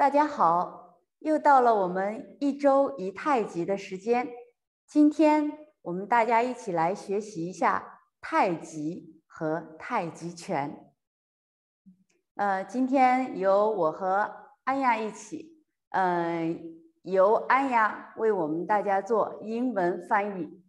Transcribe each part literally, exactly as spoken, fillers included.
大家好，又到了我们一周一太极的时间。今天我们大家一起来学习一下太极和太极拳。呃，今天由我和安雅一起，呃，由安雅为我们大家做英文翻译。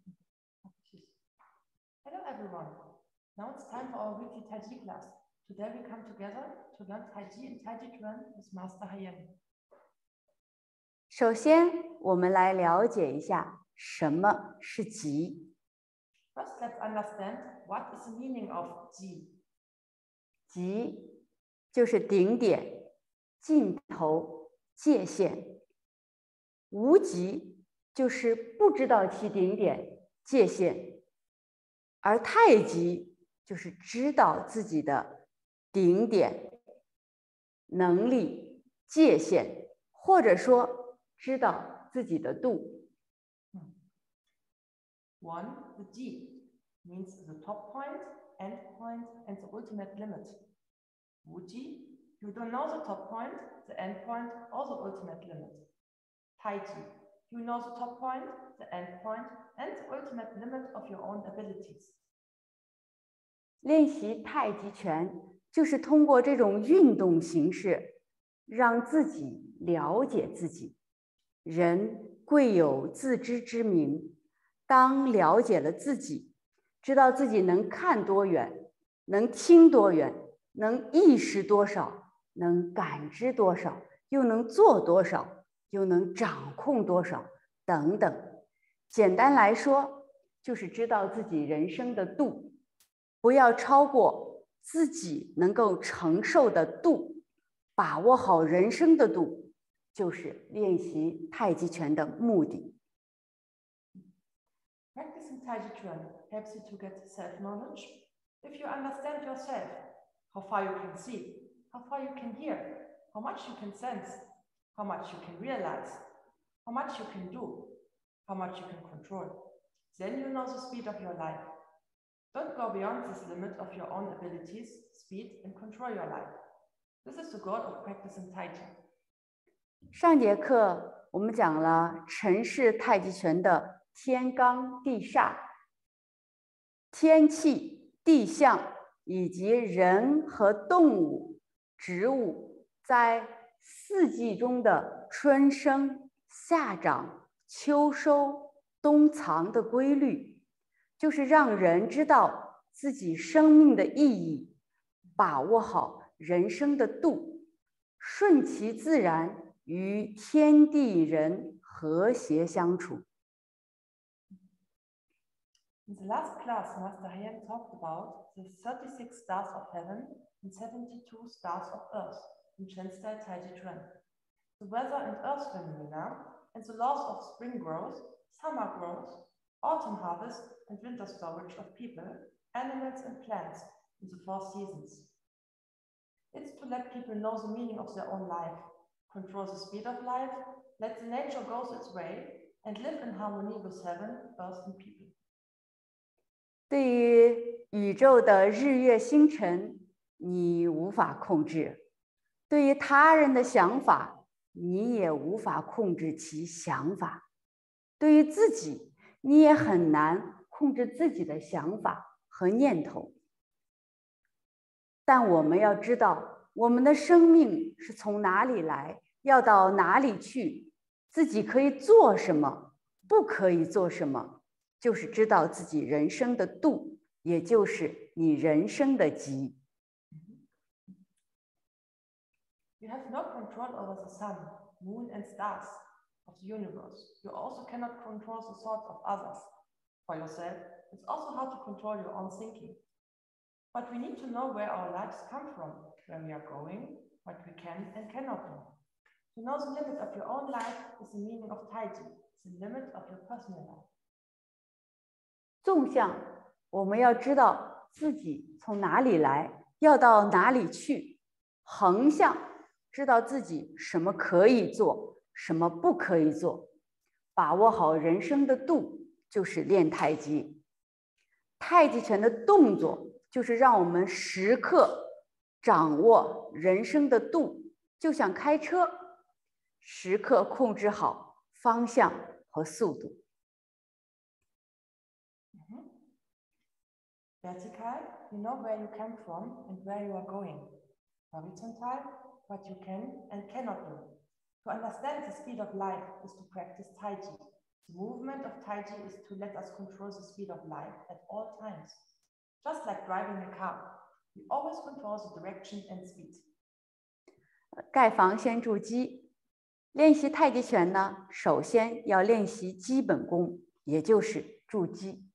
Hello everyone. Now it's time for our weekly Taiji class. Today we come together to learn Taiji and Taiji Chuan with Master Hayen. 首先，我们来了解一下什么是极。 First, let's understand what is the meaning of Ji. 极就是顶点、尽头、界限。无极就是不知道其顶点、界限，而太极就是知道自己的顶点、能力、界限，或者说知道自己的度。 One, the Ji means the top point, end point, and the ultimate limit. Wuji, you don't know the top point, the end point, or the ultimate limit. Taiji, you know the top point, the end point, and the ultimate limit of your own abilities. 练习太极拳就是通过这种运动形式，让自己了解自己。人贵有自知之明，当了解了自己，知道自己能看多远，能听多远，能意识多少，能感知多少，又能做多少，又能掌控多少，等等。简单来说，就是知道自己人生的度，不要超过自己能够承受的度，把握好人生的度，就是练习太极拳的目的。 Practicing Taiji Chuan helps you to get self-knowledge. If you understand yourself, how far you can see, how far you can hear, how much you can sense, how much you can realize, how much you can do, how much you can control, then you know the speed of your life. Don't go beyond this limit of your own abilities, speed, and control your life. This is the goal of practicing Taiji. 上节课我们讲了陈氏太极拳的天罡地煞、天气、地象以及人和动物、植物在四季中的春生、夏长、秋收、冬藏的规律，就是让人知道自己生命的意义，把握好人生的度，顺其自然，与天地人和谐相处。 In the last class, Master Hayen talked about the thirty-six stars of heaven and seventy-two stars of earth in Chen-style Taiji Chuan, the weather and earth phenomena, and the laws of spring growth, summer growth, autumn harvest, and winter storage of people, animals, and plants in the four seasons. It's to let people know the meaning of their own life, control the speed of life, let the nature go its way, and live in harmony with heaven, earth, and people. 对于宇宙的日月星辰，你无法控制；对于他人的想法，你也无法控制其想法；对于自己，你也很难控制自己的想法和念头。但我们要知道，我们的生命是从哪里来，要到哪里去，自己可以做什么，不可以做什么。就是知道自己人生的度，也就是你人生的极。 You have no control over the sun, moon, and stars of the universe. You also cannot control the thoughts of others. For yourself, it's also hard to control your own thinking. But we need to know where our lives come from, where we are going, what we can and cannot do. To know the limit of your own life is the meaning of Taiji, the limit of your personal life. 纵向，我们要知道自己从哪里来，要到哪里去；横向，知道自己什么可以做，什么不可以做。把握好人生的度，就是练太极。太极拳的动作，就是让我们时刻掌握人生的度，就像开车， 时刻控制好方向和速度。 Mm-hmm. Vertical, you know where you come from and where you are going. Horizontal, what you can and cannot do. To understand the speed of light is to practice Taiji. The movement of Taiji is to let us control the speed of light at all times. Just like driving a car, we always control the direction and speed. 盖房先筑基，练习太极拳呢，首先要练习基本功，也就是筑基。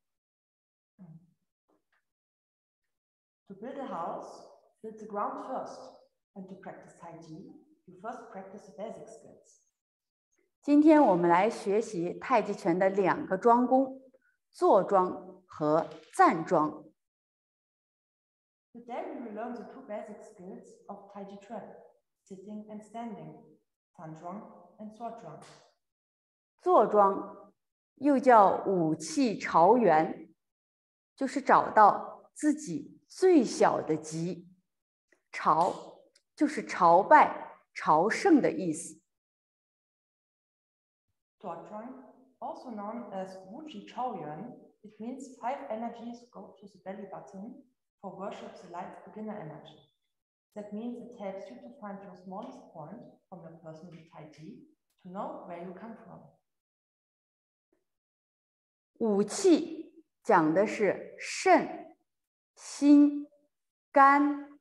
To build a house, build the ground first, and to practice Taiji, you first practice the basic skills. 今天我们来学习太极拳的两个桩功：坐桩和站桩。 Today we will learn the two basic skills of Taiji Chuan, sitting and standing, Sanzhuang and Suozhuang. 坐桩又叫武气朝元，就是找到自己最小的极。朝就是朝拜、朝圣的意思。 Suozhuang, also known as Wuji Chaoyuan, it means five energies go to the belly button for worship the light beginner energy. That means it helps you to find your smallest point from your personal Taiji to know where you come from. 武气讲的是肾、心、肝、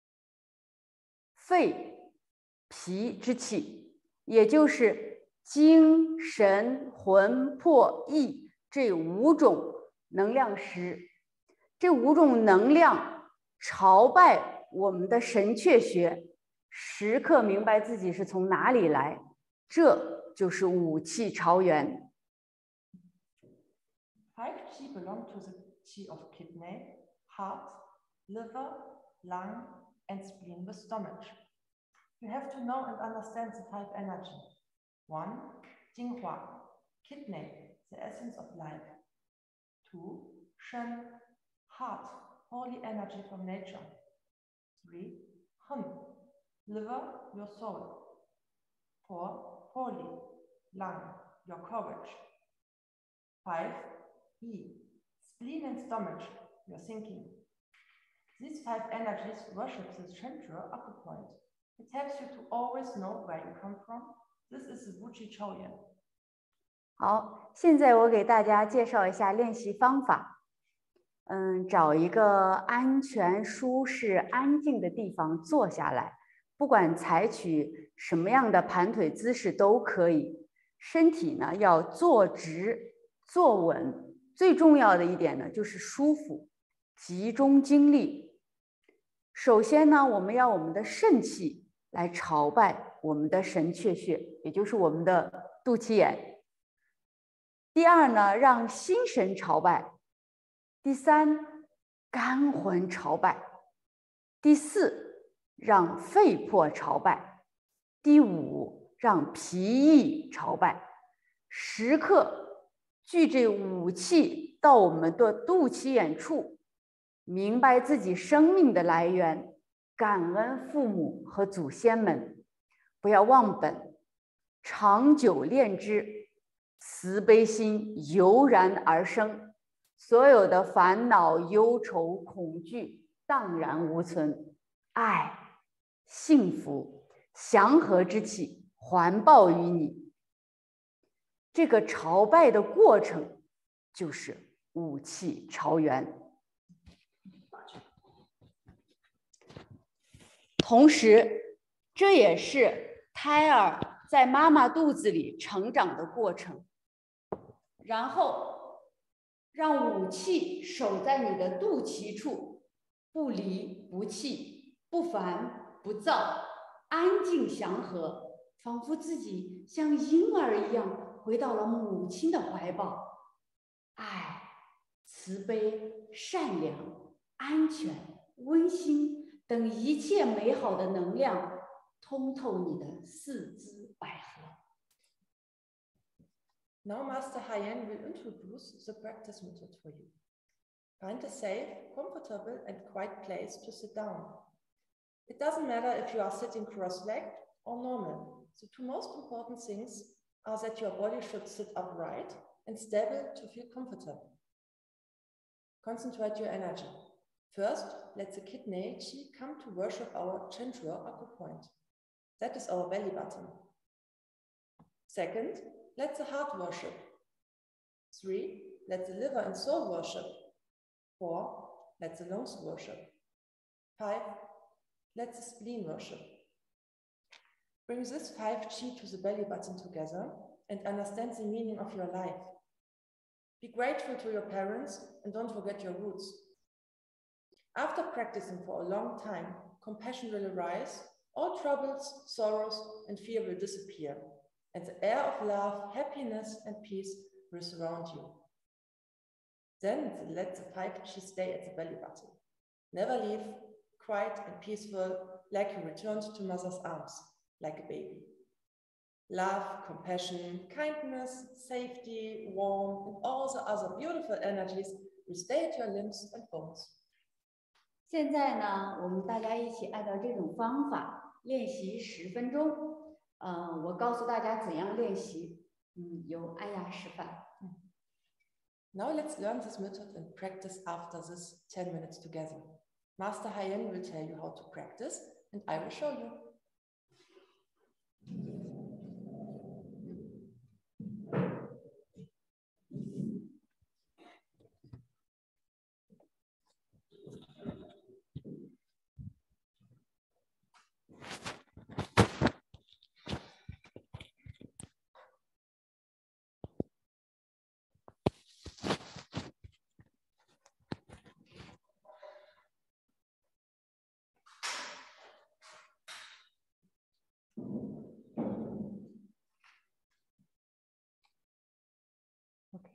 肺、脾之气，也就是精神、魂、魄、意这五种能量石。这五种能量朝拜我们的神阙穴，时刻明白自己是从哪里来，这就是武气朝元。 Five qi belong to the qi of kidney, heart, liver, lung, and spleen with stomach. You have to know and understand the five energy. One, Jinghua, kidney, the essence of life. Two, Shen, heart, holy energy from nature. Three, Hun, liver, your soul. Four, holy, lung, your courage. Five, Yi, spleen and stomach, your thinking. These five energies worship the Shenzhe upper point. It helps you to always know where you come from. This is the Wuji Chaoyuan. 好，现在我给大家介绍一下练习方法。嗯，找一个安全、舒适、安静的地方坐下来，不管采取什么样的盘腿姿势都可以。身体呢要坐直、坐稳，最重要的一点呢就是舒服，集中精力。首先呢，我们要我们的肾气来朝拜我们的神阙穴，也就是我们的肚脐眼。第二呢，让心神朝拜。第三，肝魂朝拜；第四，让肺魄朝拜；第五，让脾意朝拜。时刻聚这五气到我们的肚脐眼处，明白自己生命的来源，感恩父母和祖先们，不要忘本，长久练之，慈悲心油然而生。所有的烦恼、忧愁、恐惧荡然无存，爱、幸福、祥和之气环抱于你。这个朝拜的过程就是武气朝元。同时，这也是胎儿在妈妈肚子里成长的过程。然后让武气守在你的肚脐处，不离不弃，不烦不躁，安静祥和，仿佛自己像婴儿一样回到了母亲的怀抱。爱、慈悲、善良、安全、温馨等一切美好的能量通透你的四肢百合。 Now Master Haiyan will introduce the practice method for you. Find a safe, comfortable and quiet place to sit down. It doesn't matter if you are sitting cross-legged or normal. The two most important things are that your body should sit upright and stable to feel comfortable. Concentrate your energy. First, let the kidney chi come to worship our Chentuo acupoint. That is our belly button. Second, let the heart worship. Three, let the liver and soul worship. Four, let the lungs worship. Five, let the spleen worship. Bring this five chi to the belly button together and understand the meaning of your life. Be grateful to your parents and don't forget your roots. After practicing for a long time, compassion will arise, all troubles, sorrows, and fear will disappear, and the air of love, happiness, and peace will surround you. Then let the five chi stay at the belly button. Never leave, quiet and peaceful, like you returned to mother's arms, like a baby. Love, compassion, kindness, safety, warmth, and all the other beautiful energies will stay at your limbs and bones. 现在呢，我们大家一起按照这种方法练习十分钟。呃，我告诉大家怎样练习，嗯，由安雅示范。 Now let's learn this method and practice after this ten minutes together. Master Haiyan will tell you how to practice, and I will show you. OK，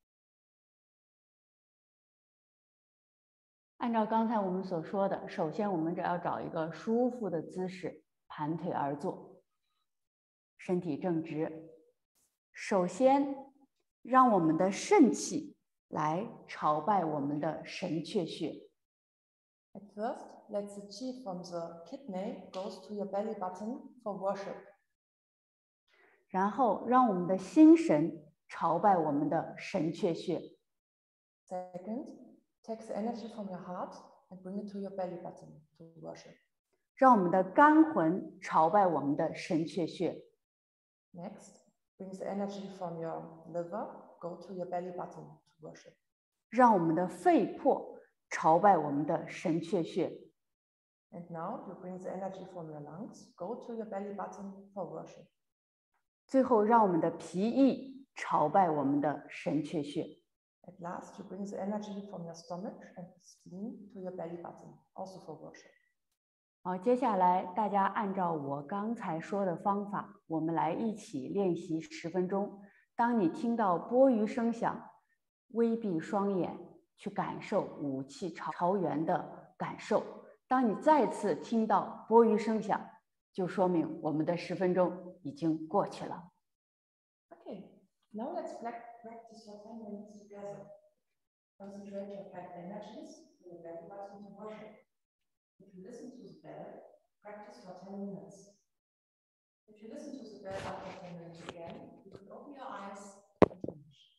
按照刚才我们所说的，首先我们只要找一个舒服的姿势，盘腿而坐，身体正直。首先，让我们的肾气来朝拜我们的神阙穴。 At first, let the chi from the kidney goes to your belly button for worship. 然后，让我们的心神朝拜我们的神阙穴。 Second, take the energy from your heart and bring it to your belly button to worship. 让我们的肝魂朝拜我们的神阙穴。 Next, bring the energy from your liver, go to your belly button to worship. 让我们的肺魄朝拜我们的神阙穴。 And now you bring the energy from your lungs, go to your belly button for worship. 最后，让我们的脾液朝拜我们的神阙穴。 At last, you bring the energy from your stomach and spleen to your belly button, also for worship. 好，接下来大家按照我刚才说的方法，我们来一起练习十分钟。当你听到钵盂声响，微闭双眼，去感受武气朝朝元的感受。当你再次听到钵盂声响，就说明我们的十分钟已经过去了。 Okay, now let's practice for ten minutes together. Concentrate your five energies to the belly button to worship. If you listen to the bell, practice for ten minutes. If you listen to the bell after ten minutes again, you can open your eyes and finish.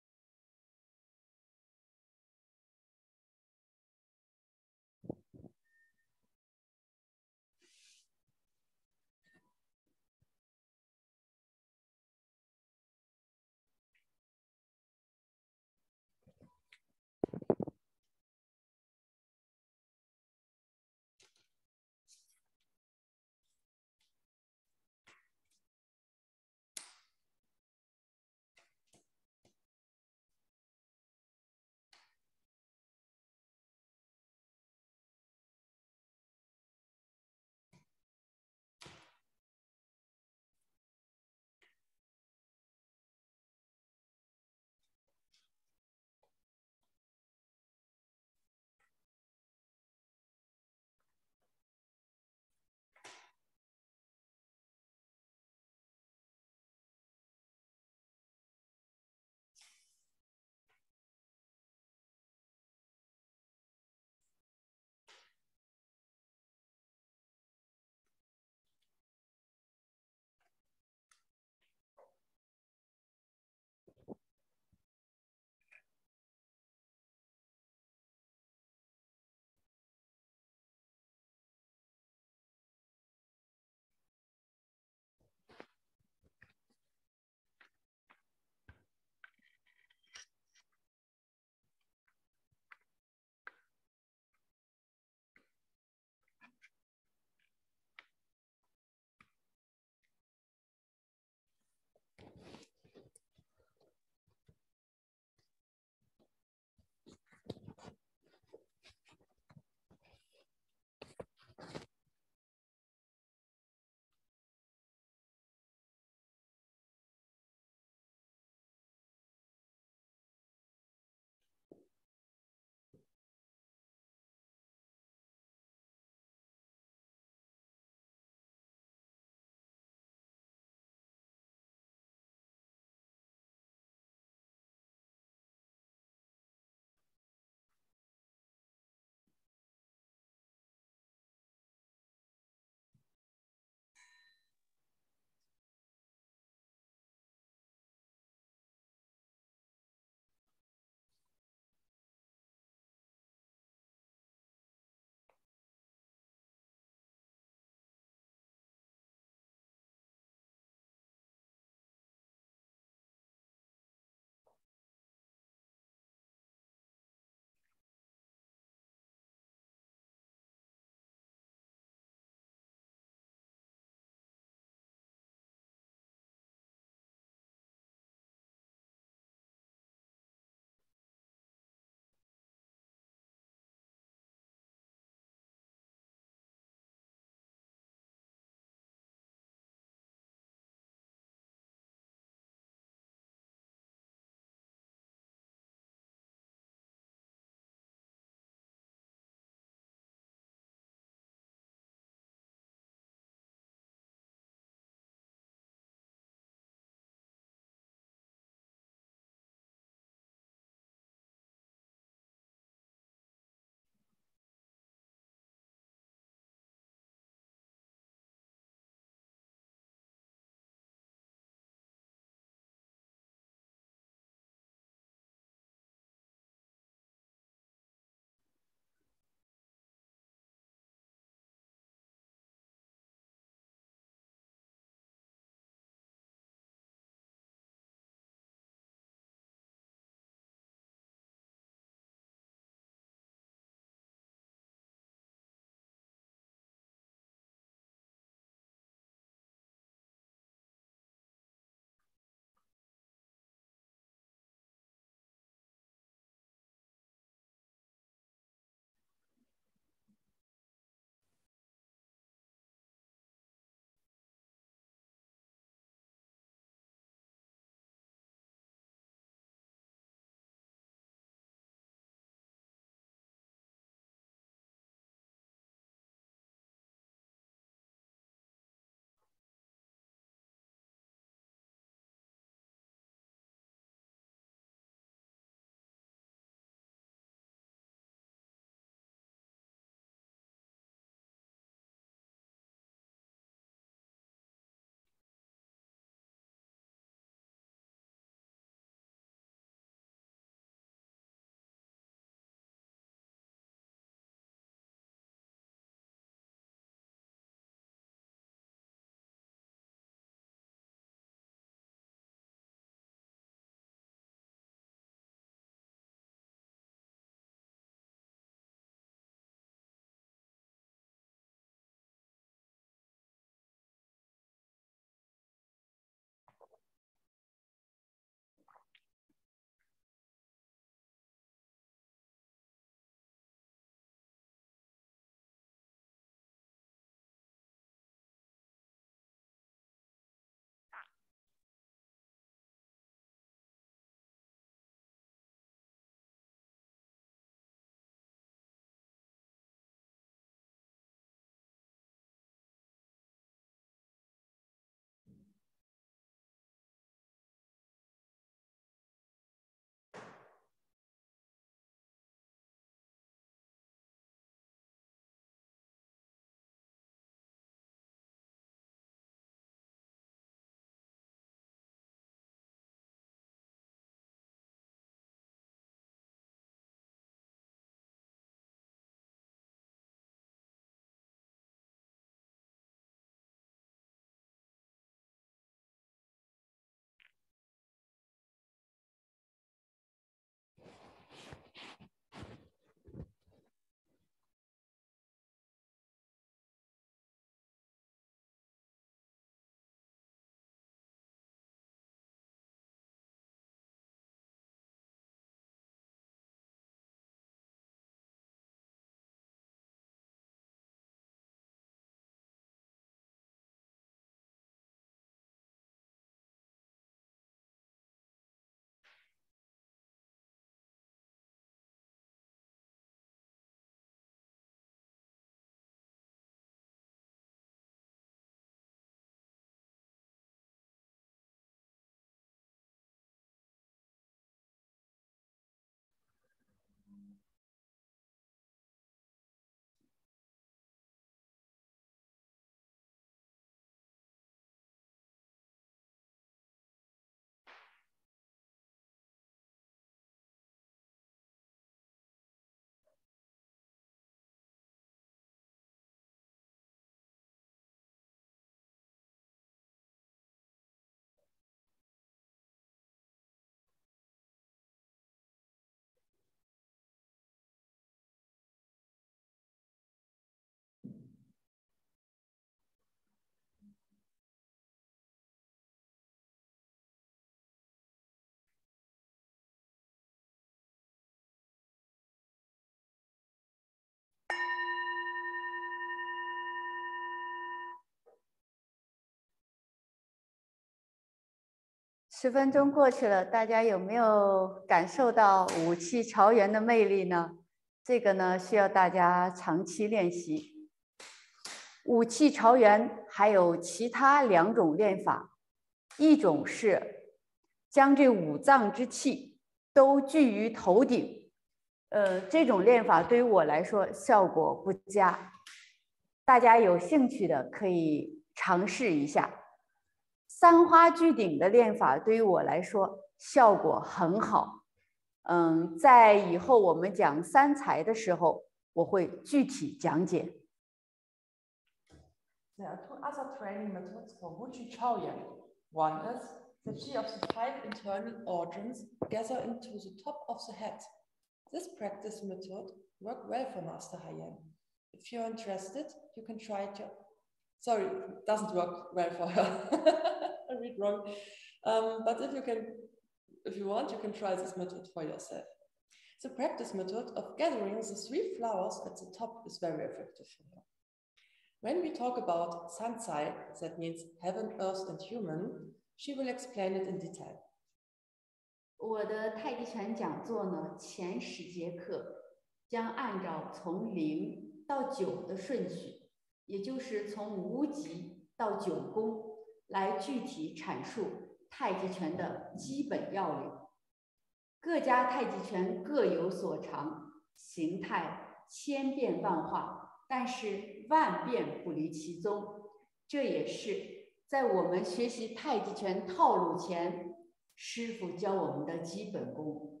十分钟过去了，大家有没有感受到武器朝元的魅力呢？这个呢，需要大家长期练习。武器朝元还有其他两种练法，一种是将这五脏之气都聚于头顶，呃，这种练法对于我来说效果不佳，大家有兴趣的可以尝试一下。三花聚顶的练法对于我来说效果很好，嗯，在以后我们讲三才的时候，我会具体讲解。 There are two other training methods for Wuji Chaoyan. One is the qi of the five internal organs gather into the top of the head. This practice method worked well for Master Haiyan. If you're interested, you can try it. Your... Sorry, it doesn't work well for her. I read wrong. Um, but if you can, if you want, you can try this method for yourself. The practice method of gathering the three flowers at the top is very effective for her. When we talk about Sansai, that means heaven, earth, and human, she will explain it in detail. 我的太极拳讲座呢，前十节课将按照从零到九的顺序，也就是从无极到九宫，来具体阐述太极拳的基本要领。各家太极拳各有所长，形态千变万化，但是万变不离其宗。这也是在我们学习太极拳套路前，师傅教我们的基本功。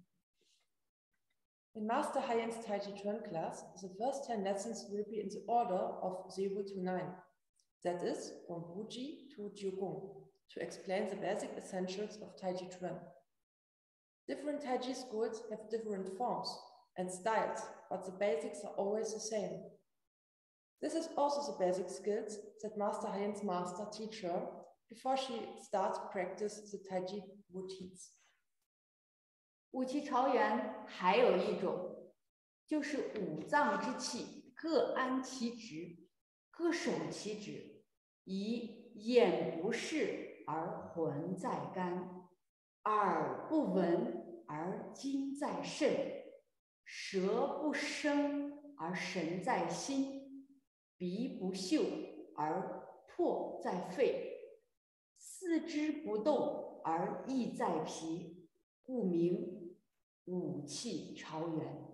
In Master Haiyan's Tai Chi Chuan class, the first ten lessons will be in the order of zero to nine. That is, from Wuji to Jiugong, to explain the basic essentials of Tai Chi Chuan. Different Tai Chi schools have different forms and styles, but the basics are always the same. This is also the basic skills that Master Haiyan's master teach her before she starts practice the Tai Chi routines. 武器朝元还有一种，就是五脏之气各安其职，各守其职，以眼不视而魂在肝，耳不闻而精在肾，舌不生而神在心，鼻不嗅而魄在肺，四肢不动而意在脾，故名武气朝元。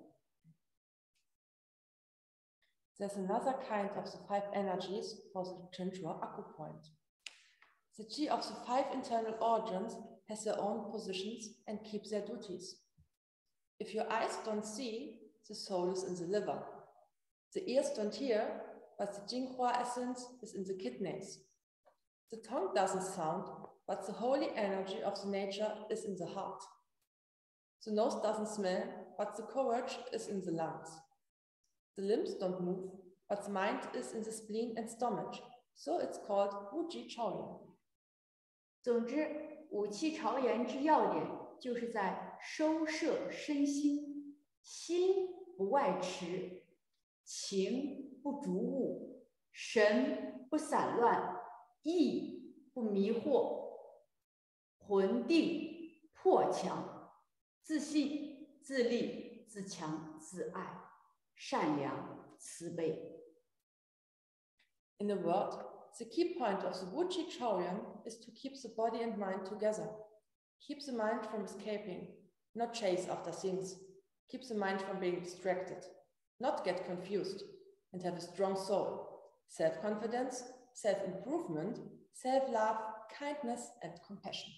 There's another kind of the five energies for the Chenchua acupoint. The qi of the five internal organs has their own positions and keeps their duties. If your eyes don't see, the soul is in the liver. The ears don't hear, but the Jinghua essence is in the kidneys. The tongue doesn't sound, but the holy energy of the nature is in the heart. The nose doesn't smell, but the courage is in the lungs. The limbs don't move, but the mind is in the spleen and stomach. So it's called Wuji Chaoyan. 总之，武气朝元之要点就是在收摄身心，心不外驰，情不逐物，神不散乱，意不迷惑，魂定魄强，自信、自立、自强、自爱。 善良、慈悲。 In a word, the key point of the Wuji Chaoyan is to keep the body and mind together. Keep the mind from escaping, not chase after things. Keep the mind from being distracted, not get confused, and have a strong soul, self-confidence, self-improvement, self-love, kindness, and compassion.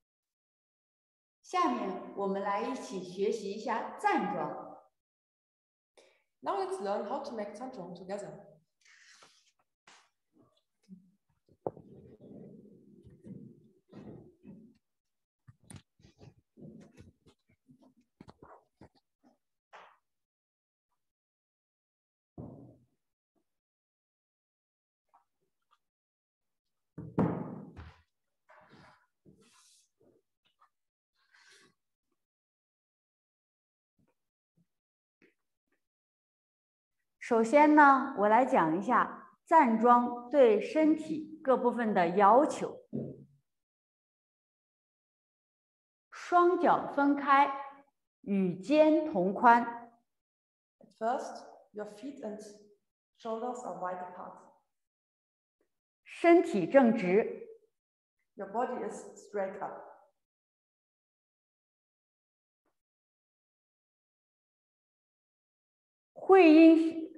下面我们来一起学习一下站桩。 Now let's learn how to make Zanzhong together. 《首先呢，我来讲一下站桩对身体各部分的要求。 双脚分开，与肩同宽。 At first, your feet and shoulders are wide apart. 身体正直， Your body is straight up. 会阴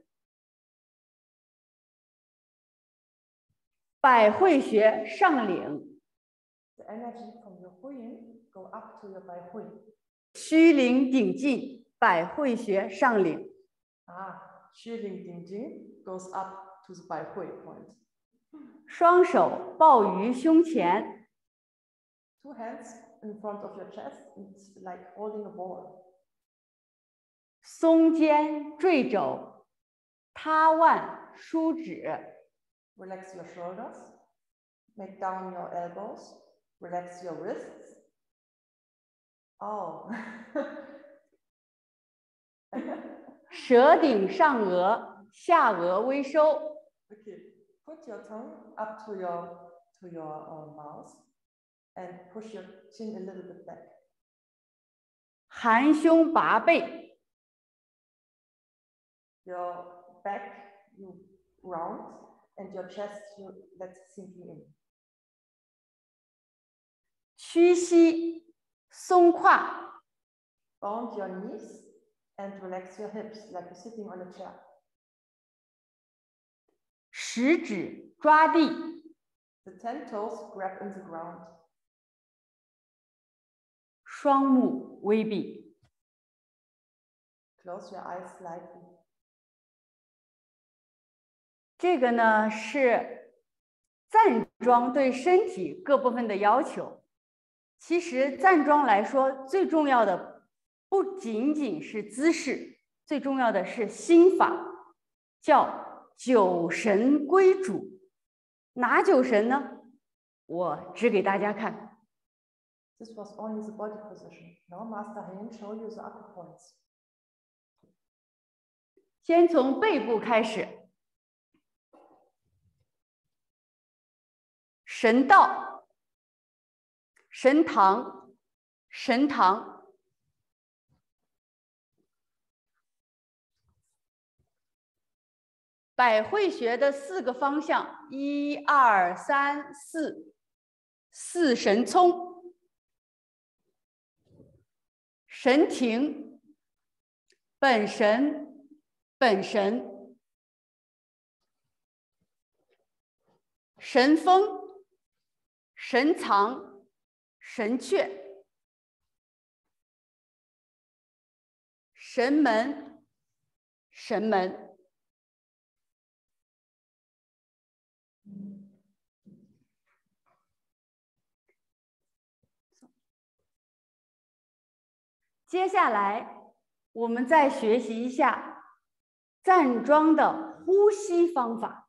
百会穴上领， The energy from your Huyin go up to your Bai Hui. 虚灵顶劲，百会穴上领。 Ah, Xu Ling Ding Jing goes up to the Bai Hui point. 双手抱于胸前， Two hands in front of your chest, it's like holding a ball. 松肩坠肘，塌腕舒指。 Relax your shoulders, make down your elbows, relax your wrists. Oh. 舌顶上额，下颚微收。 Okay, put your tongue up to your to your uh, mouth and push your chin a little bit back. 含胸拔背， Your back you round and your chest you let sinking in. 屈膝松胯， Bound your knees and relax your hips like you're sitting on a chair. 食指抓地， The ten toes grab in the ground. 双目微闭。 Close your eyes slightly. 这个呢是站桩对身体各部分的要求。其实站桩来说，最重要的不仅仅是姿势，最重要的是心法，叫九神归主。哪九神呢？我指给大家看。 This was only the body position. Now Master Hayan show you the upper points. 先从背部开始，神道、神堂、神堂。百会穴的四个方向，一二三四，四神聪、神庭、本神、本神、神风、神藏、神阙、神门、神门。 接下来，我们再学习一下站桩的呼吸方法。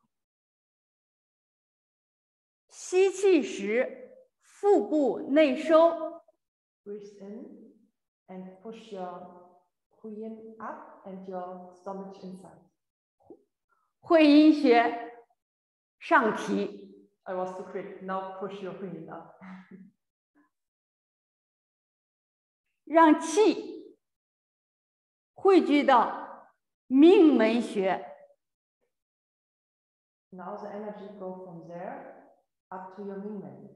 吸气时，腹部内收， Breathe in and push your Huyin up and your stomach inside. 会阴穴上提， I was too quick. Now push your Huyin up. 让气汇聚到命门穴， Now the energy go from there up to your Mingmen.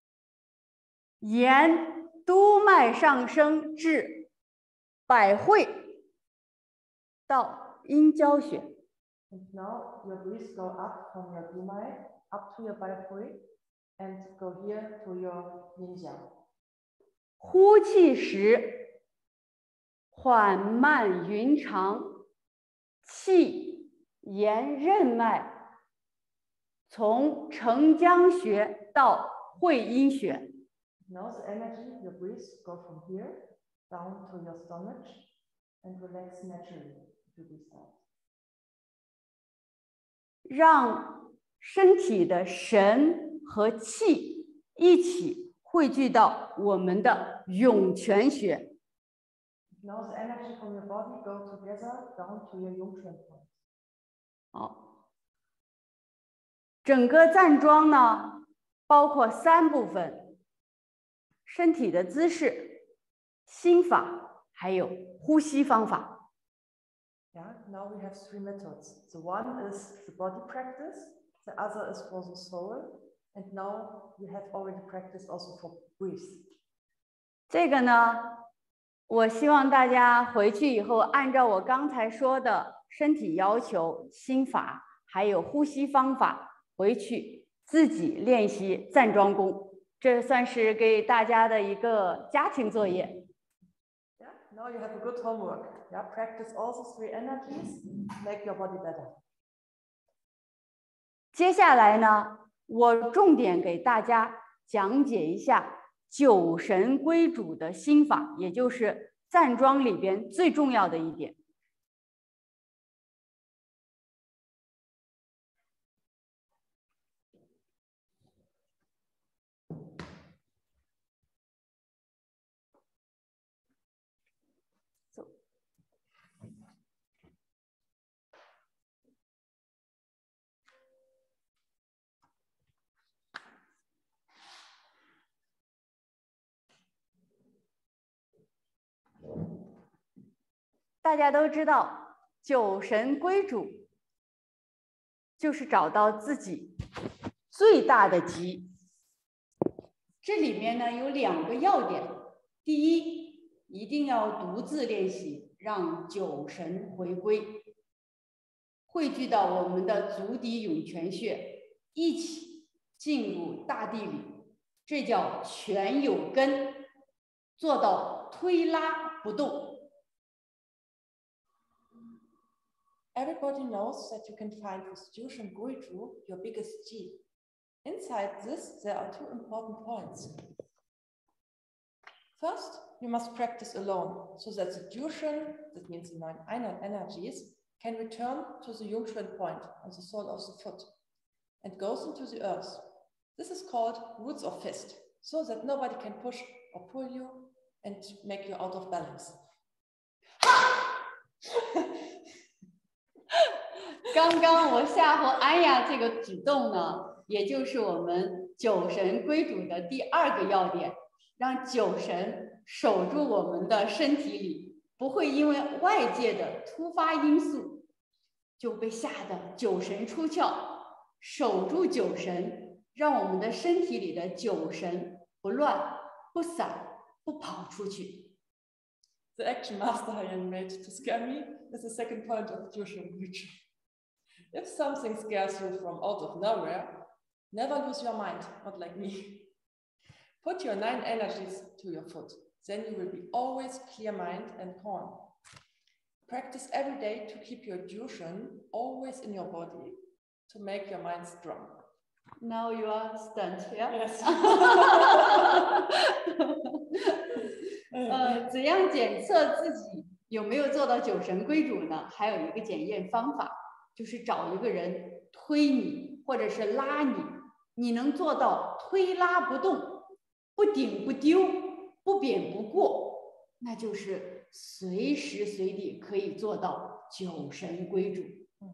沿督脉上升至百会到阴交穴。 And now your breath go up from your Dumai up to your Bai Hui and go here to your Yinjiang. 呼气时缓慢匀长，气沿任脉从承浆穴到会阴穴。 Now the energy, your breath go from here down to your stomach and relax naturally if you breathe out. 让身体的神和气一起汇聚到我们的涌泉穴。 Now the energy from your body go together down to your Yongquan point. 好，整个站桩呢，包括三部分：身体的姿势、 心法还有呼吸方法。 Yeah, now we have three methods. The one is the body practice, the other is for the soul, and now we have already practiced also for breath. 这个呢，我希望大家回去以后按照我刚才说的身体要求、心法还有呼吸方法，回去自己练习站桩功，这算是给大家的一个家庭作业。 Yeah, now you have a good homework. Yeah, practice all the three energies, make your body better. 接下来呢，我重点给大家讲解一下九神归主的心法，也就是站桩里边最重要的一点。大家都知道，九神归主就是找到自己最大的极。这里面呢有两个要点：第一，一定要独自练习，让九神回归，汇聚到我们的足底涌泉穴，一起进入大地里，这叫泉有根，做到推拉不动。 Everybody knows that you can find with Jushin Guizhu your biggest G. Inside this, there are two important points. First, you must practice alone, so that the Jushin, that means the nine energies, can return to the Yongquan point on the sole of the foot and goes into the earth. This is called roots of fist, so that nobody can push or pull you and make you out of balance. 刚刚我吓唬安雅这个举动呢，也就是我们九神归主的第二个要点，让九神守住我们的身体里，不会因为外界的突发因素就被吓得九神出窍。守住九神，让我们的身体里的九神不乱、不散、不跑出去。 The action Master Haiyan made to scare me is the second point of Jushin Guizhu. If something scares you from out of nowhere, never lose your mind, not like me. Put your nine energies to your foot, then you will be always clear mind and calm. Practice every day to keep your Jushin always in your body, to make your mind strong. Now you are stunned, yeah? Yes. 呃，怎样检测自己有没有做到九神归主呢？还有一个检验方法，就是找一个人推你，或者是拉你，你能做到推拉不动，不顶不丢，不扁不过，那就是随时随地可以做到九神归主。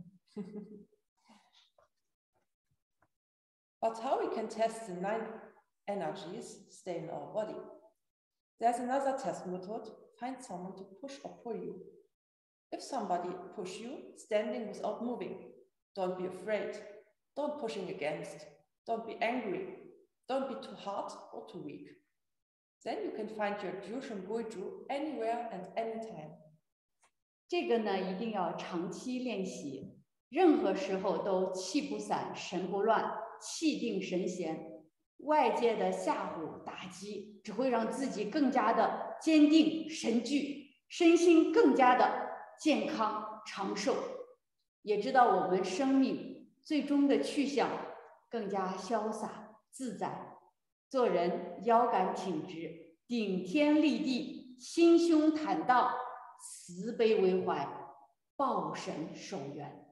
But how we can test the nine energies stay in our body? There's another test method. Find someone to push or pull you. If somebody push you, standing without moving, don't be afraid. Don't pushing against. Don't be angry. Don't be too hard or too weak. Then you can find your Jushin Guizhu anywhere and anytime. 这个呢，一定要长期练习，任何时候都气不散、神不乱、气定神闲。外界的吓唬、打击，只会让自己更加的坚定、神聚，身心更加的健康长寿。也知道我们生命最终的去向更加潇洒自在，做人腰杆挺直，顶天立地，心胸坦荡，慈悲为怀，抱神守元。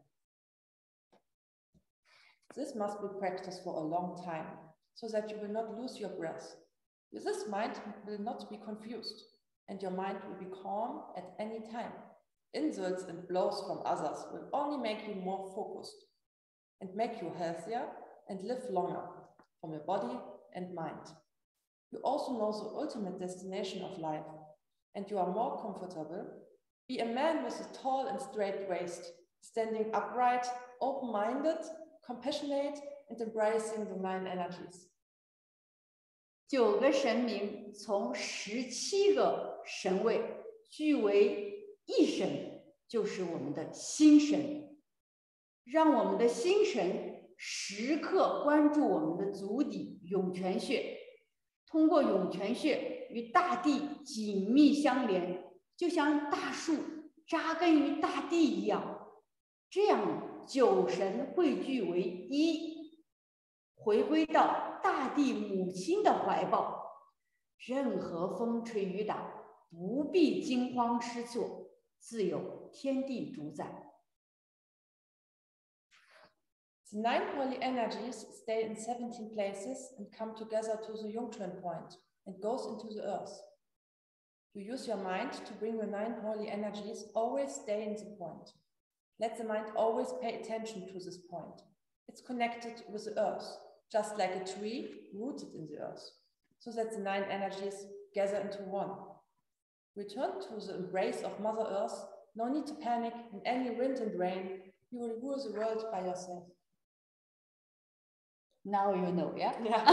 This must be practiced for a long time, so that you will not lose your breath. This mind will not be confused, and your mind will be calm at any time. Insults and blows from others will only make you more focused and make you healthier and live longer from your body and mind. You also know the ultimate destination of life. and you are more comfortable, be a man with a tall and straight waist, standing upright, open-minded, compassionate, and embracing the nine energies. 九个神明从十七个神位聚为一神，就是我们的心神，让我们的心神时刻关注我们的足底涌泉穴，通过涌泉穴与大地紧密相连，就像大树扎根于大地一样，这样九神汇聚为一，回归到大地母亲的怀抱，任何风吹雨打不必惊慌失措，自有天地主宰。 The nine holy energies stay in seventeen places and come together to the Yongquan point and goes into the earth. You use your mind to bring the nine holy energies always stay in the point. Let the mind always pay attention to this point. It's connected with the earth, just like a tree rooted in the earth, so that the nine energies gather into one. Return to the embrace of Mother Earth. No need to panic in any wind and rain. You will rule the world by yourself. Now you know, yeah? Yeah.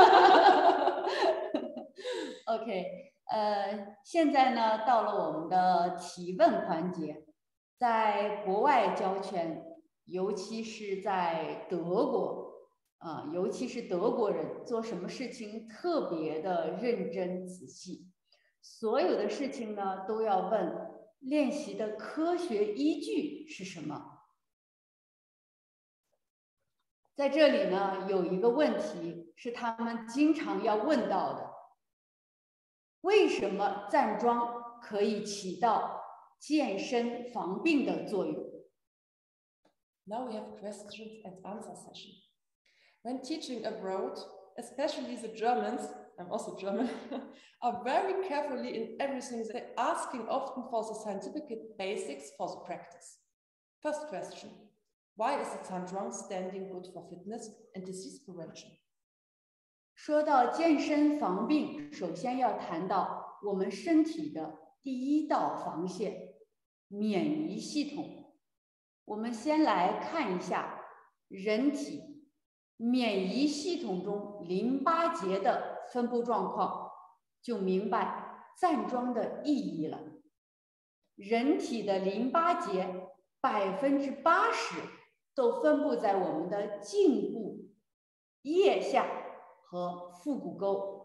OK， 呃，现在呢，到了我们的提问环节。在国外交圈，尤其是在德国，啊、呃，尤其是德国人做什么事情特别的认真仔细，所有的事情呢都要问练习的科学依据是什么。在这里呢，有一个问题是他们经常要问到的：为什么站桩可以起到健身防病的作用？ Now we have questions and answer session. When teaching abroad, especially the Germans, I'm also German, are very carefully in everything they're asking often for the scientific basics for the practice. First question, why is the Zhanzhuang standing good for fitness and disease prevention? 说到健身防病，首先要谈到我们身体的第一道防线——免疫系统。我们先来看一下人体免疫系统中淋巴结的分布状况，就明白站桩的意义了。人体的淋巴结百分之八十都分布在我们的颈部、腋下和腹股沟。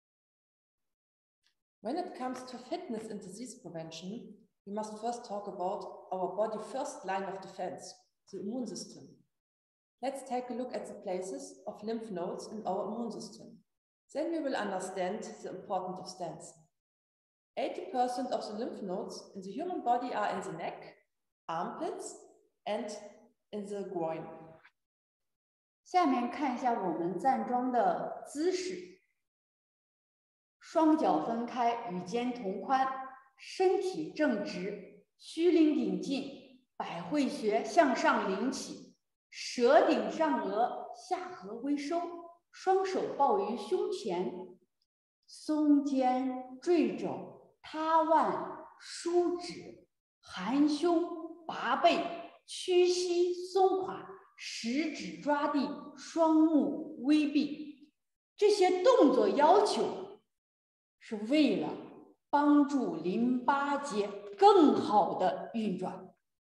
When it comes to fitness and disease prevention, we must first talk about our body's first line of defense, the immune system. Let's take a look at the places of lymph nodes in our immune system. Then we will understand the importance of stents. eighty percent of the lymph nodes in the human body are in the neck, armpits, and in the groin. 下面看一下我们站桩的姿势：双脚分开，与肩同宽，身体正直，虚灵顶进，百会穴向上领起，舌顶上颚，下颌微收，双手抱于胸前，松肩坠肘，塌腕舒指，含胸拔背，屈膝松胯，食指抓地，双目微闭。这些动作要求是为了帮助淋巴结更好的运转。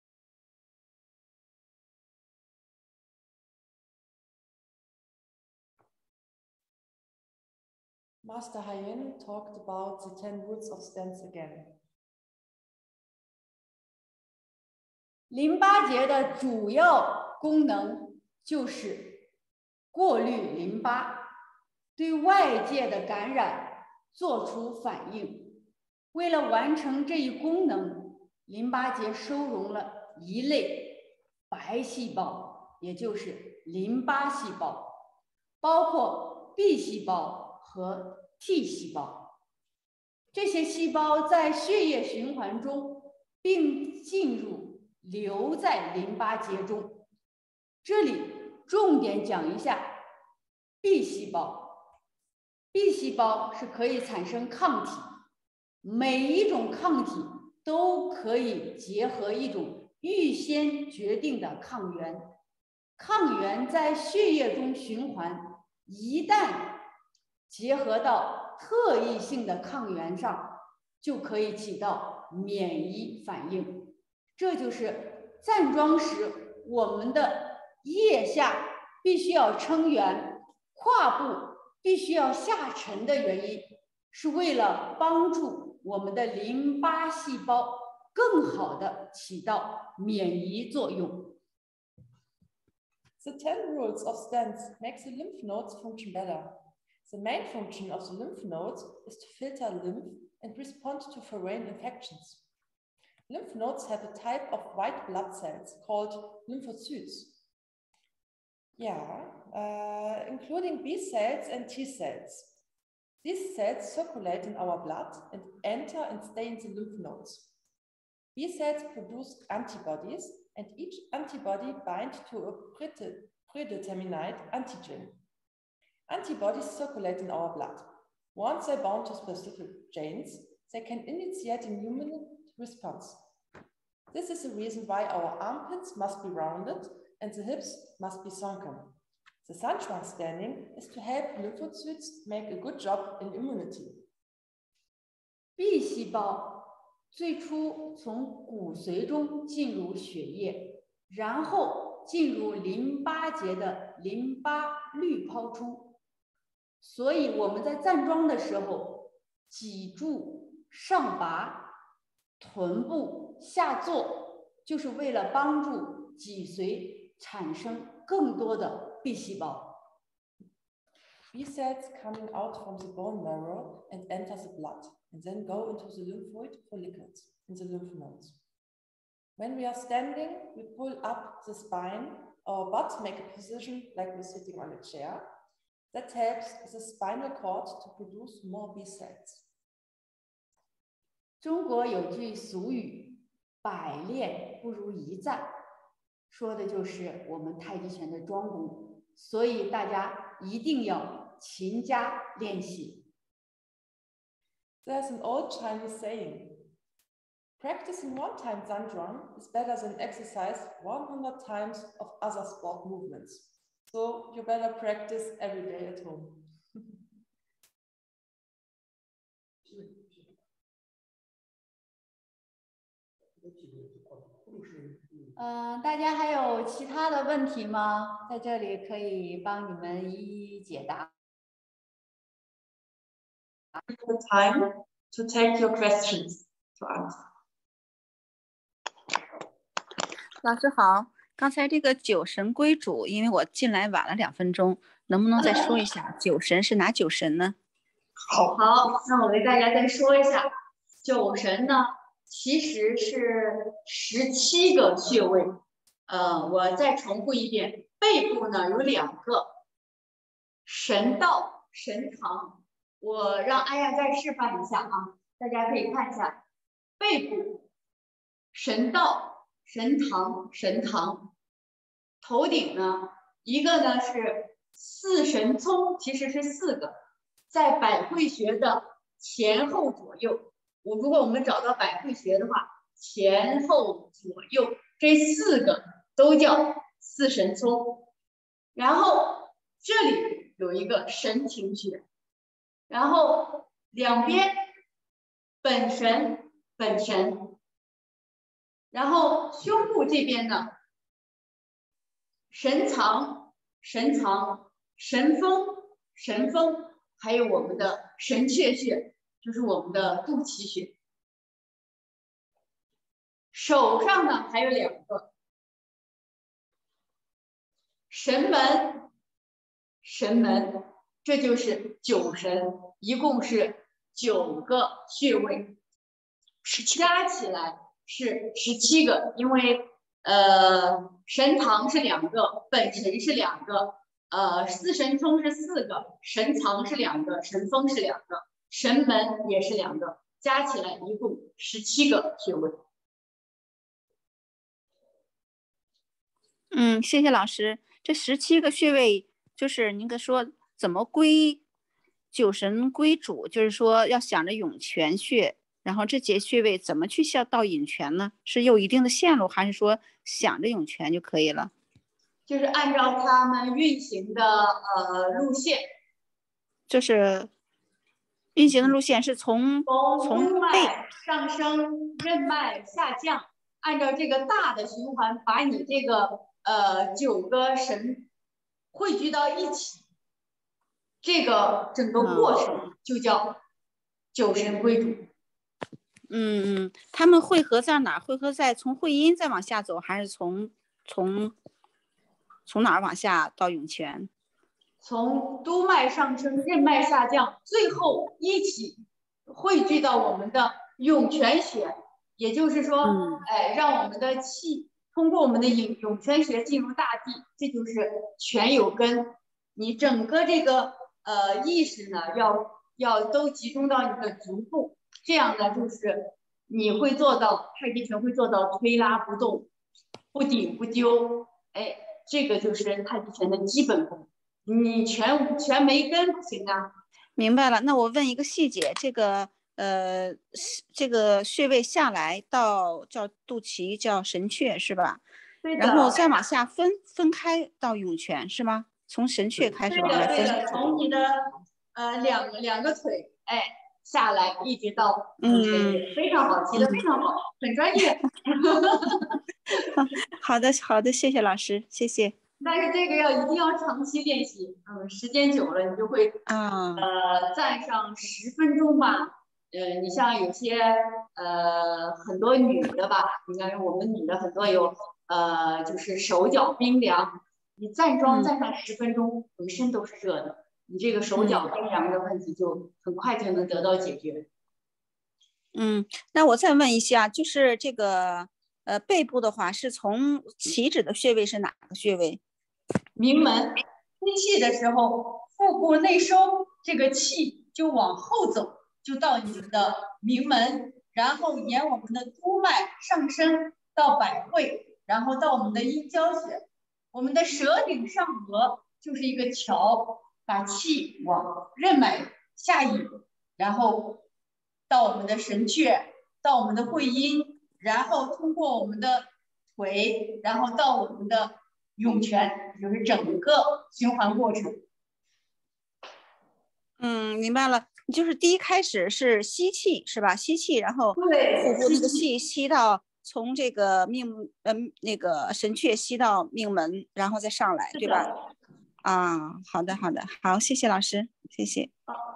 Master Hayen talked about the ten roots of stents again. 淋巴结的主要功能就是过滤淋巴，对外界的感染做出反应。为了完成这一功能，淋巴结收容了一类白细胞，也就是淋巴细胞，包括 B 细胞和 T 细胞。这些细胞在血液循环中并进入留在淋巴结中。这里重点讲一下 B 细胞。B 细胞是可以产生抗体， 每一种抗体都可以结合一种预先决定的抗原，抗原在血液中循环，一旦结合到特异性的抗原上，就可以起到免疫反应。这就是站桩时我们的腋下必须要撑圆，胯部必须要下沉的原因，是为了帮助我们的淋巴细胞更好的起到免疫作用。 The ten rules of stance makes the lymph nodes function better. The main function of the lymph nodes is to filter lymph and respond to foreign infections. Lymph nodes have a type of white blood cells called lymphocytes. Yeah, uh, including B cells and T cells. These cells circulate in our blood and enter and stay in the lymph nodes. B cells produce antibodies, and each antibody binds to a predetermined antigen. Antibodies circulate in our blood. Once they bound to specific genes, they can initiate an immune response. This is the reason why our armpits must be rounded and the hips must be sunken. The Sanchuan standing is to help lymphocytes make a good job in immunity. B 细胞最初从骨髓中进入血液，然后进入淋巴结的淋巴滤泡中。所以我们在站桩的时候，脊柱上拔，臀部下坐，就是为了帮助脊髓产生更多的 B 细胞。 B cells coming out from the bone marrow and enter the blood, and then go into the lymphoid follicles in the lymph nodes. When we are standing, we pull up the spine, our butt make a position like we're sitting on a chair. That helps the spinal cord to produce more B cells. 中国有句俗语，百练不如一战，说的就是我们太极拳的桩功，所以大家一定要勤加练习。 There's an old Chinese saying, practicing one time Zanzhuang is better than exercise one hundred times of other sport movements. So you better practice every day at home. 嗯、呃，大家还有其他的问题吗？在这里可以帮你们一一解答。 The time to take your questions to answer. 老师好，刚才这个九神归主，因为我进来晚了两分钟，能不能再说一下九神是哪九神呢？ 好，好，那我为大家再说一下，九神呢其实是十七个穴位。呃，我再重复一遍，背部呢有两个，神道、神堂。我让阿亚再示范一下啊，大家可以看一下，背部神道、神堂、神堂。头顶呢，一个呢是四神聪，其实是四个，在百会穴的前后左右。我如果我们找到百会穴的话，前后左右这四个都叫四神聪。然后这里有一个神庭穴，然后两边本神本神，然后胸部这边呢，神藏神藏神风神风，还有我们的神阙穴，就是我们的肚脐穴。手上呢还有两个神门神门，这就是九神，一共是九个穴位，加起来是十七个，因为呃神堂是两个，本神是两个，呃四神聪是四个，神藏是两个，神风是两个，神门也是两个，加起来一共十七个穴位。 嗯，谢谢老师。这十七个穴位，就是您个说怎么归九神归主，就是说要想着涌泉穴， 然后这节穴位怎么去下到涌泉呢？是有一定的线路，还是说想着涌泉就可以了？ 就是按照他们运行的呃路线， 就是运行的路线是从从督背脉上升，任脉下降，按照这个大的循环，把你这个呃九个神汇聚到一起，这个整个过程就叫九神归主。 嗯嗯，他们汇合在哪儿？汇合在从会阴再往下走，还是从从从哪儿往下到涌泉？ 从督脉上升，任脉下降，最后一起汇聚到我们的涌泉穴，也就是说， 嗯、 哎，让我们的气通过我们的涌涌泉穴进入大地，这就是泉有根。你整个这个呃意识呢，要要都集中到你的足部，这样呢，就是你会做到太极拳会做到推拉不动，不顶不丢，哎，这个就是太极拳的基本功。你全全没根不行啊！ 明白了，那我问一个细节，这个呃，这个穴位下来到叫肚脐，叫神阙是吧？ 对的。 然后再往下分分开到涌泉是吗？从神阙开始往外分。 对的，对的，从你的呃两两个腿哎下来，一直到涌泉穴，非常好，提的非常好，很专业。 好的，好的，谢谢老师，谢谢。 但是这个要一定要长期练习，嗯，时间久了你就会啊， 呃站上十分钟吧。呃，你像有些呃很多女的吧，你看我们女的很多有呃就是手脚冰凉，你站桩站上十分钟，浑身都是热的，你这个手脚冰凉的问题就很快就能得到解决。 嗯，那我再问一下，就是这个呃背部的话，是从起止的穴位是哪个穴位？ 明门吸气的时候，腹部内收，这个气就往后走，就到你的明门，然后沿我们的督脉上升到百会，然后到我们的阴交穴，我们的舌顶上颚就是一个桥，把气往任脉下引，然后到我们的神阙，到我们的会阴，然后通过我们的腿，然后到我们的涌泉，就是整个循环过程。 嗯，明白了，就是第一开始是吸气是吧？吸气，然后腹对， 部那个气吸到从这个命嗯那个神阙吸到命门，然后再上来，对吧？啊，好的好的，好，谢谢老师，谢谢。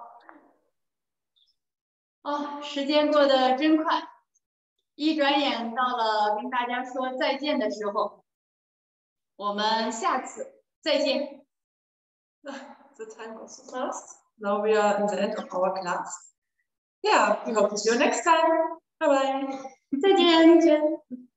哦，时间过得真快，一转眼到了跟大家说再见的时候。我们下次再见。 The time goes so fast. Now we are in the end of our class. Yeah, we hope to see you next time. Bye bye. 再见，再见。